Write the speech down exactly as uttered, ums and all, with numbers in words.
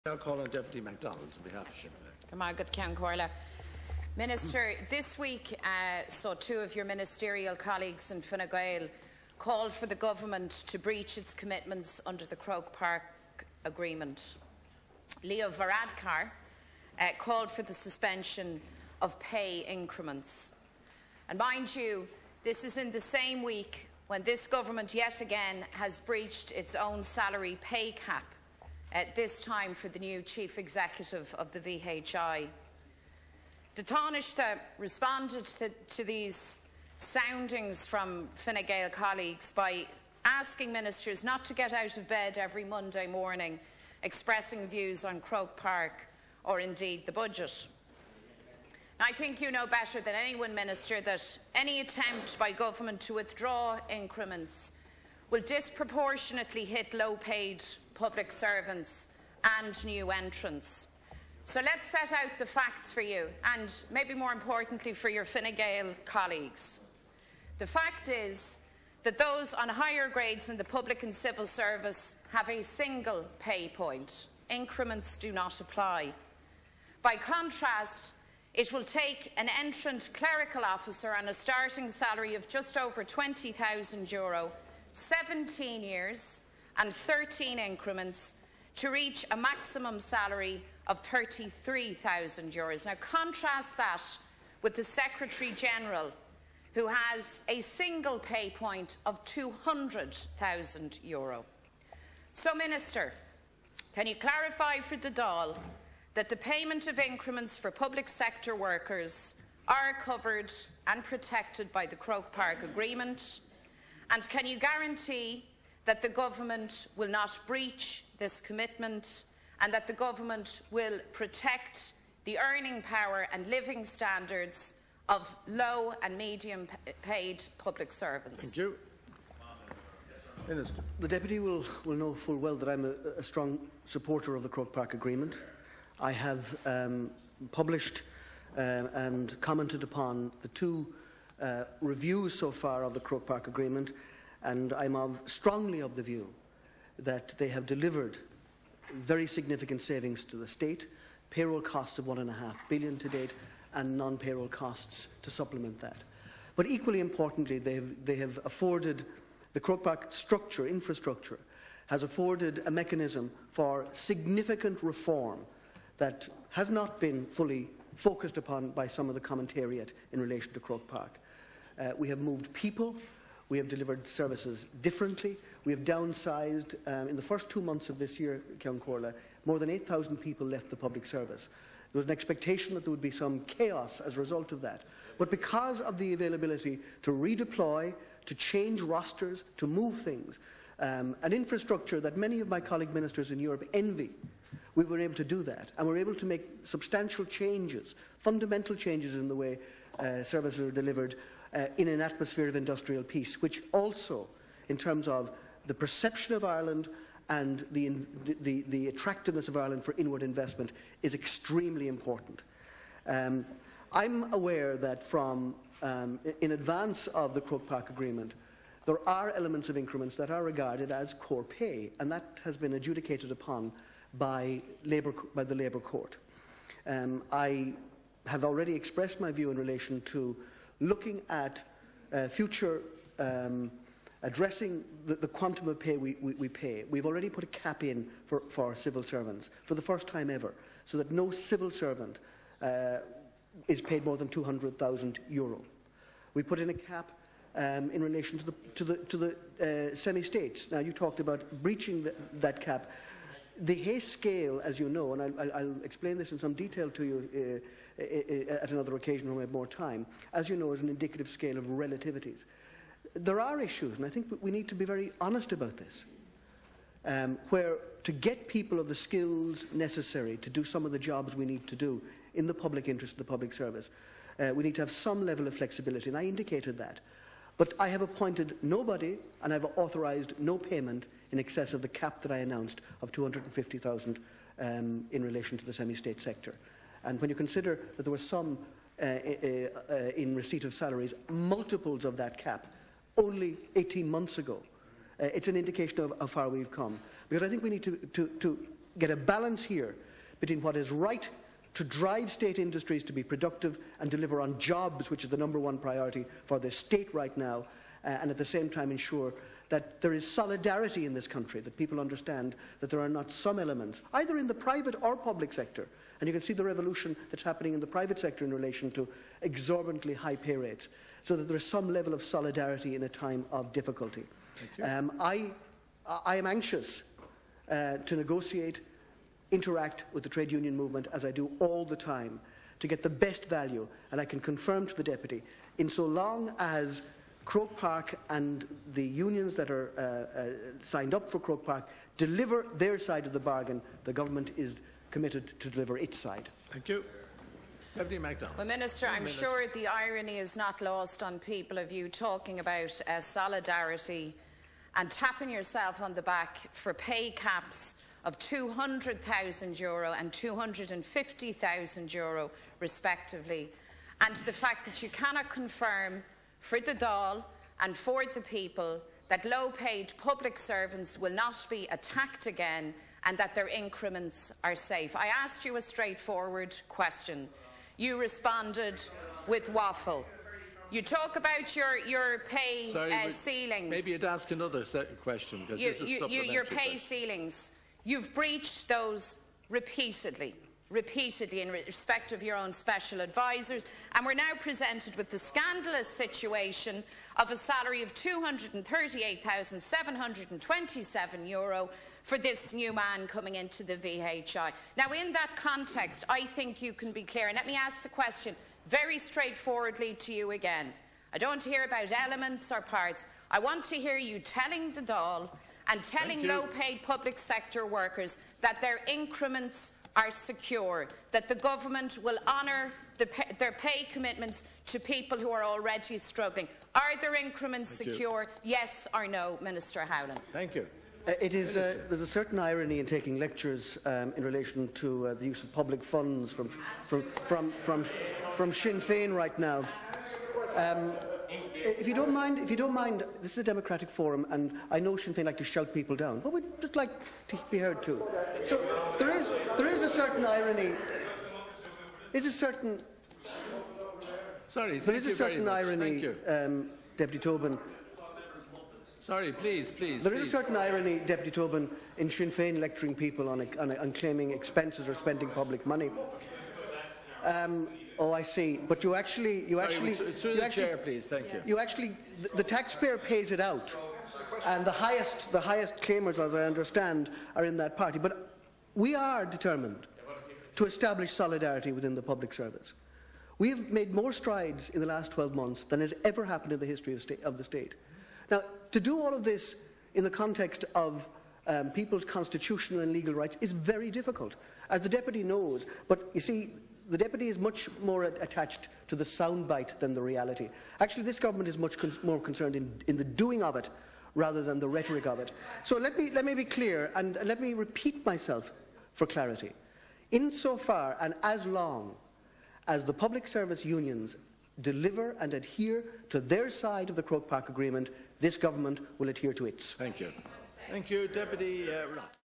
I'll call on Deputy MacDonald on behalf of Sinn Féin. Minister, this week uh, saw two of your ministerial colleagues in Fine Gael call for the government to breach its commitments under the Croke Park Agreement. Leo Varadkar uh, called for the suspension of pay increments. And mind you, this is in the same week when this government yet again has breached its own salary pay cap, uh, this time for the new Chief Executive of the V H I. The Taoiseach responded to, to these soundings from Fine Gael colleagues by asking ministers not to get out of bed every Monday morning expressing views on Croke Park or indeed the budget. Now, I think you know better than anyone, Minister, that any attempt by government to withdraw increments will disproportionately hit low-paid public servants and new entrants. So let's set out the facts for you, and maybe more importantly for your Fine Gael colleagues. The fact is that those on higher grades in the public and civil service have a single pay point. Increments do not apply. By contrast, it will take an entrant clerical officer on a starting salary of just over twenty thousand euro, seventeen years and thirteen increments to reach a maximum salary of thirty-three thousand euros. Now contrast that with the Secretary-General, who has a single pay point of two hundred thousand euro. So, Minister, can you clarify for the Dáil that the payment of increments for public sector workers are covered and protected by the Croke Park Agreement? And can you guarantee that the government will not breach this commitment and that the government will protect the earning power and living standards of low and medium paid public servants? Thank you. Minister. The Deputy will, will know full well that I'm a, a strong supporter of the Croke Park Agreement. I have um, published uh, and commented upon the two uh, reviews so far of the Croke Park Agreement, and I'm of, strongly of the view that they have delivered very significant savings to the state, payroll costs of one and a half billion to date, and non-payroll costs to supplement that. But equally importantly, they have, they have afforded the Croke Park structure, infrastructure, has afforded a mechanism for significant reform that has not been fully focused upon by some of the commentariat in relation to Croke Park. Uh, we have moved people, we have delivered services differently, we have downsized. Um, in the first two months of this year, Ceann Comhairle, more than eight thousand people left the public service. There was an expectation that there would be some chaos as a result of that. But because of the availability to redeploy, to change rosters, to move things, um, an infrastructure that many of my colleague ministers in Europe envy, we were able to do that, and we're able to make substantial changes, fundamental changes in the way uh, services are delivered uh, in an atmosphere of industrial peace, which also, in terms of the perception of Ireland and the, the, the attractiveness of Ireland for inward investment, is extremely important. Um, I'm aware that from, um, in advance of the Croke Park Agreement, there are elements of increments that are regarded as core pay, and that has been adjudicated upon by, Labour, by the Labour Court. Um, I have already expressed my view in relation to looking at uh, future um, addressing the, the quantum of pay we, we, we pay. We've already put a cap in for, for civil servants for the first time ever, so that no civil servant uh, is paid more than two hundred thousand euro. We put in a cap um, in relation to the, to the, to the uh, semi-states. Now, you talked about breaching the, that cap. The Hay scale, as you know, and I'll, I'll explain this in some detail to you uh, uh, at another occasion when we have more time, as you know, is an indicative scale of relativities. There are issues, and I think we need to be very honest about this, um, where to get people of the skills necessary to do some of the jobs we need to do in the public interest of the public service, uh, we need to have some level of flexibility, and I indicated that. But I have appointed nobody, and I have authorised no payment in excess of the cap that I announced of two hundred fifty thousand um, in relation to the semi-state sector. And when you consider that there were some uh, uh, uh, in receipt of salaries, multiples of that cap, only eighteen months ago, uh, it's an indication of how far we've come. Because I think we need to, to, to get a balance here between what is right to drive state industries to be productive and deliver on jobs, which is the number one priority for the state right now, uh, and at the same time ensure that there is solidarity in this country, that people understand that there are not some elements, either in the private or public sector, and you can see the revolution that's happening in the private sector in relation to exorbitantly high pay rates, so that there is some level of solidarity in a time of difficulty. Um, I, I am anxious uh, to negotiate, interact with the trade union movement, as I do all the time, to get the best value, and I can confirm to the Deputy, in so long as Croke Park and the unions that are uh, uh, signed up for Croke Park deliver their side of the bargain, the government is committed to deliver its side. Thank you. Deputy MacDonald. Well, Minister, I'm sure the irony is not lost on people of you talking about uh, solidarity and tapping yourself on the back for pay caps of two hundred thousand euro and two hundred fifty thousand euro respectively, and the fact that you cannot confirm for the Dáil and for the people that low-paid public servants will not be attacked again and that their increments are safe. I asked you a straightforward question. You responded with waffle. You talk about your, your pay Sorry, uh, ceilings. Maybe you'd ask another question, because you, this is you, supplementary. Your pay question. ceilings. You've breached those repeatedly, repeatedly in respect of your own special advisers, and we're now presented with the scandalous situation of a salary of two hundred thirty-eight thousand seven hundred twenty-seven euro for this new man coming into the V H I. Now, in that context, I think you can be clear, and let me ask the question very straightforwardly to you again. I don't want to hear about elements or parts. I want to hear you telling the Dáil and telling low-paid public sector workers that their increments are secure, that the government will honour the pay, their pay commitments to people who are already struggling. Are their increments Thank secure, you. yes or no, Minister Howland? Thank you. Uh, it is, uh, there's a certain irony in taking lectures um, in relation to uh, the use of public funds from, from, from, from, from Sinn Féin right now. Um, If you don't mind, if you don't mind, this is a democratic forum, and I know Sinn Féin like to shout people down, but we'd just like to be heard too. So there is, there is a certain irony. Is a certain. Sorry, there is a certain irony, um, Deputy Tobin. Sorry, please, please. There please. is a certain irony, Deputy Tobin, in Sinn Féin lecturing people on, a, on, a, on claiming expenses or spending public money. Um, Oh, I see. But you actually, you Sorry, actually, through you the actually, chair, please. Thank you. You actually, the, the taxpayer pays it out, and the highest, the highest claimers, as I understand, are in that party. But we are determined to establish solidarity within the public service. We have made more strides in the last twelve months than has ever happened in the history of, state, of the state. Now, to do all of this in the context of um, people's constitutional and legal rights is very difficult, as the Deputy knows. But you see, the Deputy is much more attached to the soundbite than the reality. Actually, this government is much con more concerned in, in the doing of it rather than the rhetoric of it. So let me, let me be clear, and let me repeat myself for clarity. Insofar and as long as the public service unions deliver and adhere to their side of the Croke Park Agreement, this government will adhere to its. Thank you. Thank you, Deputy uh, Ross.